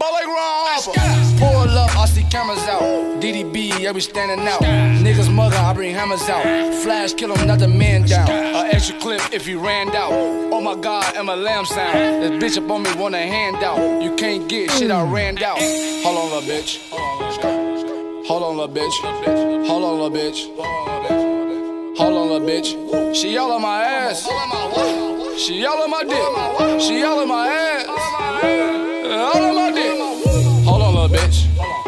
ball like Ron Harper. Pull up, I see cameras out. DDB, yeah, we standing out. Niggas mugging, I bring hammers out. Flash, kill him, not the man down. An extra clip if he ran out. Oh my God, and my lamb sound. This bitch up on me want a handout. You can't get shit, I ran out. Hold on, little bitch. Hold on, little bitch. Hold on, little bitch. Hold on, little bitch. She all on my ass. She all on my dick. She all on my ass. All on my dick. Hold on, little bitch.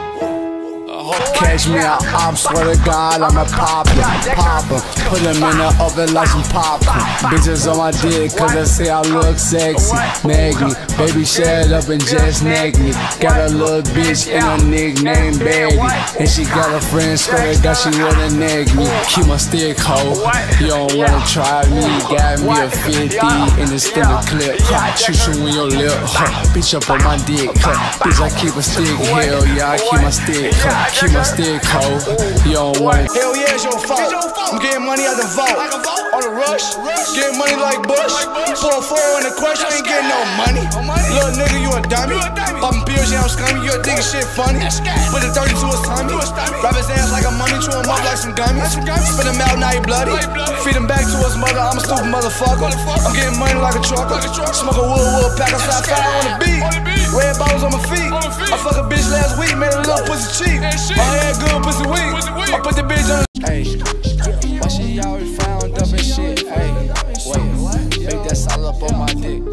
Catch me out, I swear to God, I'm a popper. Put them in the oven like some popcorn. Bitches on my dick, cause they say I look sexy. Nag me, baby, shut up and just nag me. Got a little bitch and a nickname Baggy. And she got a friend, swear to God, she wanna nag me. Keep my stick, ho. You don't wanna try me. Got me a 50 in the standard clip. Shoot you in your lip. Bitch up on my dick. Bitch, I keep a stick. Hell yeah, I keep my stick. Keep my stick, ho. You don't want it. Hell yeah, it's your fault. I'm getting money out the vault. On the rush, getting money like Bush. Pull a 4 in the question, ain't getting no money. Little nigga, you a dummy. Poppin' pills, yeah, I'm scummy. You a thinking shit funny. Put the 30 to his tummy. Wrap his ass like a money, chew him up like some gummies. Spit him out, now he bloody. Feed him back to his mother, I'm a stupid motherfucker. I'm getting money like a trucker. Smoke a wood, pack a slide fire on the beat. Red bottles on my feet. I fuck a bitch last week, made a little pussy cheap. My head good, pussy weak. I put the bitch on the. Hey, why she always frowned up and shit? Hey, wait, make that solid up on my dick.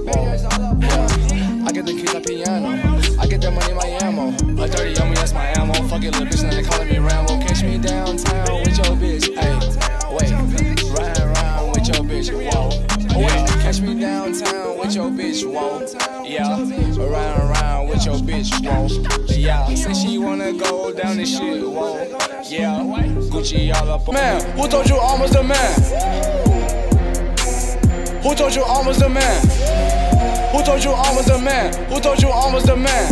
Yeah. I get the keys on piano. I get that money in my ammo. A dirty yummy, that's my ammo. Fuck it, little bitch, now they calling me Rambo. Catch me downtown with your bitch. Hey, wait, riding around with your bitch. Whoa, wait, catch me downtown with your bitch. Whoa, yeah, riding around with your bitch. Whoa, yeah, say she wanna go down this shit. Whoa, yeah, Gucci all up on man. Who told you I was the man? Who told you I was the man? Who told you I was the man? Who told you I was the man?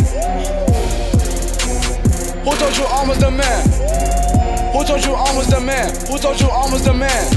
Who told you I was the man? Who told you I was the man? Who told you I was the man?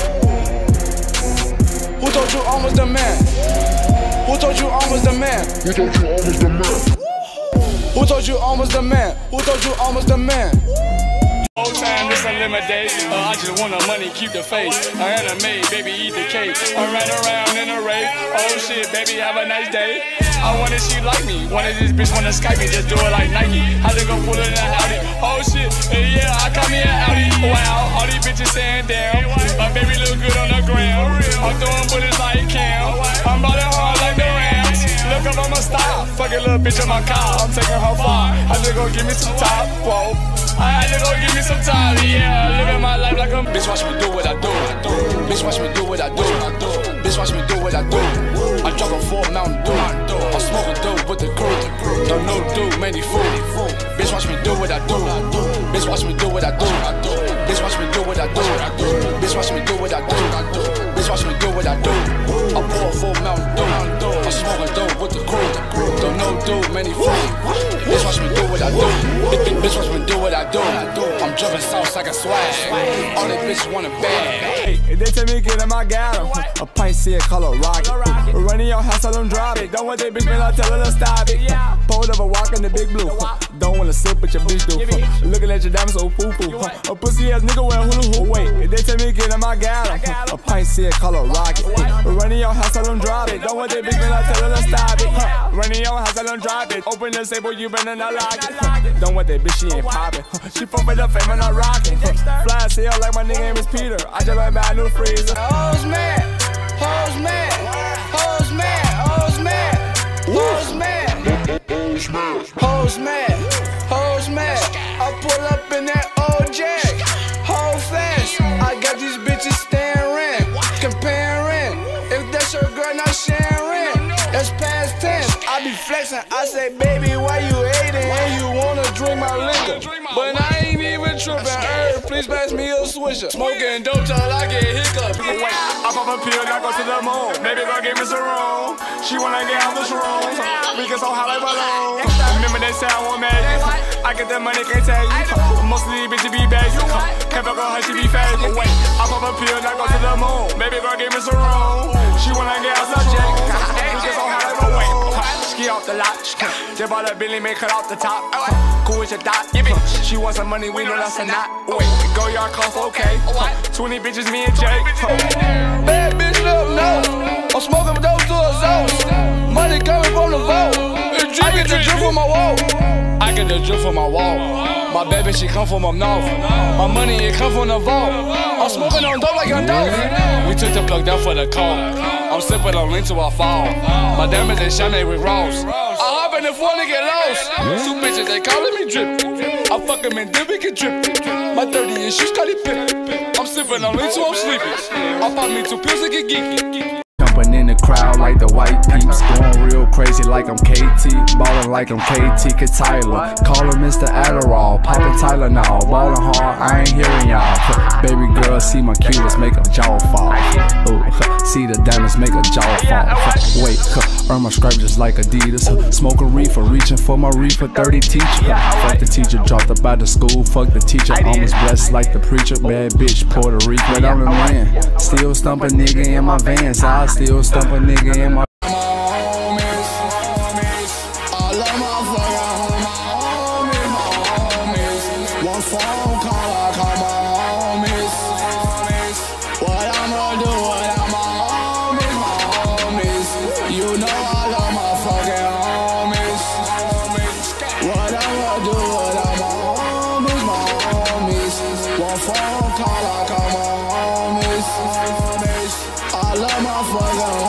Who told you I was the man? Who told you I was the man? Who told you I was the man? Who told you I was the man? Who told you I was the man? Whole time this unlimited. I just want the money, keep the face. I anime, baby, eat the cake. I ran around in a race. Oh shit, baby, have a nice day. I wanted she like me. Wanted this bitch wanna Skype me, just do it like Nike. How they gon' pull it in a Audi? Oh shit, yeah, I call me an Audi. Wow, all these bitches saying damn. My baby look good on the gram. I'm throwing bullets like Cam. I'm ballin' hard like the Rams. Look up on my style. Fuck a little bitch in my car. I'm taking her far. I just gon' give me some top. Whoa. I had to go give me some time, yeah. Living my life like a bitch. Watch me do what I do. Bitch, watch me do what I do. Bitch, watch me do what I do. I drop a 4 Mountain Dew. I smoke a dope with the crew. Don't know dude, man, he fool. Bitch, watch me do what I do. Bitch, watch me do what I do. Bitch, watch me do what I do. Bitch, watch me do what I do. Bitch, watch me do what I do. I pour a 4 Mountain Dew. I smoke a dope with the crew. Don't know dude, man, he fool. Bitch, watch me do what I do. Bitch, watch me do what I do. I'm jumping sauce like a swag. All they bitches want a bag. If they tell me get in my gallon, a pint said color rocket. Running your house, I don't drop it. Don't want that bitch, man, I tell her to stop it. Pulled up a walk in the big blue. Don't wanna sip, but your bitch do. Looking at your diamonds so foo-foo. A pussy ass nigga wearing hula hoop. Wait, if they tell me get in my gallon, a pint said color rocket. Running your house, I don't drop it. Don't want that bitch, man, I tell her to stop it. Running your house, I don't drop it. Open the table, you better not lock it. Don't want that bitch, she ain't poppin'. She from the fame and I'm rockin'. Fly as hell like my nigga name is Peter. I just like buy a new freezer. Hoes mad, hoes mad, hoes mad, hoes mad, hoes mad, hoes mad, hoes mad. I pull up in that old jack, hold fast. I got these bitches staring, comparing. If that's your girl, not sharing. That's past tense. I be flexing. I say, baby, why you hating? And you wanna drink my liquor, but I ain't even tripping. Please pass me a swisher. Smoking dope till I get hiccups. I pop a pill, I go to the moon. Baby girl give me some room. She wanna get out the shrooms. We get so high like balloons. Remember that sound one magic. I get that money, can't tell you. Most of these bitches be basic. Can't fuck on her, she be fake. I pop a pill, I go to the moon. Baby girl give me some room. She wanna get out the shrooms. We get so high like balloons. Ski off the lot. Just bought a Bentley, make cut off the top. Cool with your thought. She wants some money, we know that's a not. Wait, go yard cost, okay. 20 bitches, me and Jake. Bad bitch, let them know. I'm smoking dope to a zone. Money coming from the vault. I get the drip from my wall. I get the drip from my wall. My baby, she come from up north. My money, it come from the vault. I'm smoking on dope like Young Dolph. We took the plug down for the cold. I'm sipping on lean till I fall. My diamonds, they shine with Ross. I hop in the phone and get lost. Two bitches, they calling me drip. I fuck them and then we can drip. My 30 and she started pip. I'm sipping on lean till I'm sleeping. I pop me 2 pills and get geeky. Jumping in the crowd like the white peeps, going real crazy like I'm KT, ballin' like I'm KT Tyler, callin' Mr. Adderall, poppin' Tylenol, ballin' hard, I ain't hearing y'all. Baby girl, see my cuteness, make a jaw fall. Ooh, see the diamonds, make a jaw fall. Wait, earn my stripe just like Adidas. Smoke a reefer, reaching for my reefer, 30 teacher. Fuck the teacher, dropped up out of school. Fuck the teacher, almost blessed like the preacher. Bad bitch, Puerto Rico, but I'm the man. Still stumpin' nigga in my Vans. I still stump a nigga in my homies. All of my fucking homies. One phone call, I call my homies. What I'ma do, what I'm homies. You know I love my fucking homies. What I'ma do, what I'm homies. One phone call, I call my homies. I love my fucking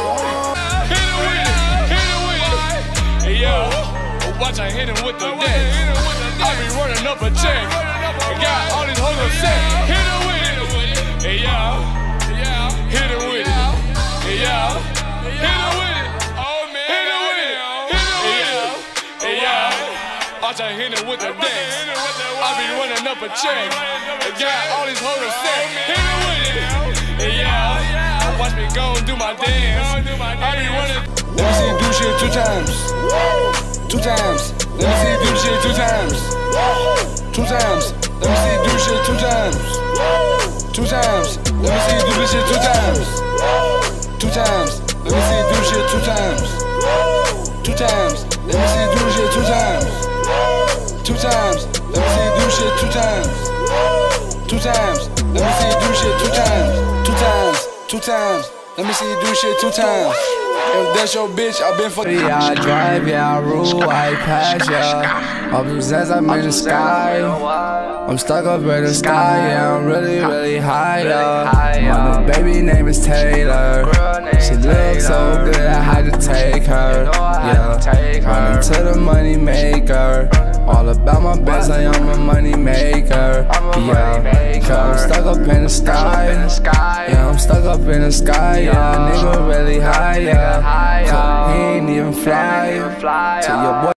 watch I hit him with the deck. I be running up a check. Got all these hoes upset. Hit him with it. Hey, yeah. Hit him with it. Hey, yeah. Hit him with it. Oh, man. Hit him with it. Hey, yeah. Watch I hit him with the deck. I be running up a check. Got all these hoes upset. Hit him with it. Hey, yeah. Watch me go and do my dance. I be running. Let me see you do shit 2 times. 2 times. Let me see you do shit 2 times. 2 times. Let me see you do shit 2 times. 2 times. Let me see you do this shit 2 times. 2 times. Let me see you do shit 2 times. 2 times. Let me see you do shit 2 times. 2 times. Let me see you do shit 2 times. 2 times. Let me see you do shit 2 times. 2 times. 2 times. Let me see you do shit 2 times. If that's your bitch, I been fucking. Yeah, I drive, yeah, I rule, I pass, yeah. Up since I'm in the sky. I'm stuck up in the sky, yeah, I'm really, really high, yeah. My baby name is Taylor. She looks so good, I had to take her, yeah. Running to the money maker. All about my best, I am a money maker, yeah. I'm stuck up in the sky, yeah, I'm stuck up in the sky, yeah. Nigga really high, yeah. He ain't even fly, till your boy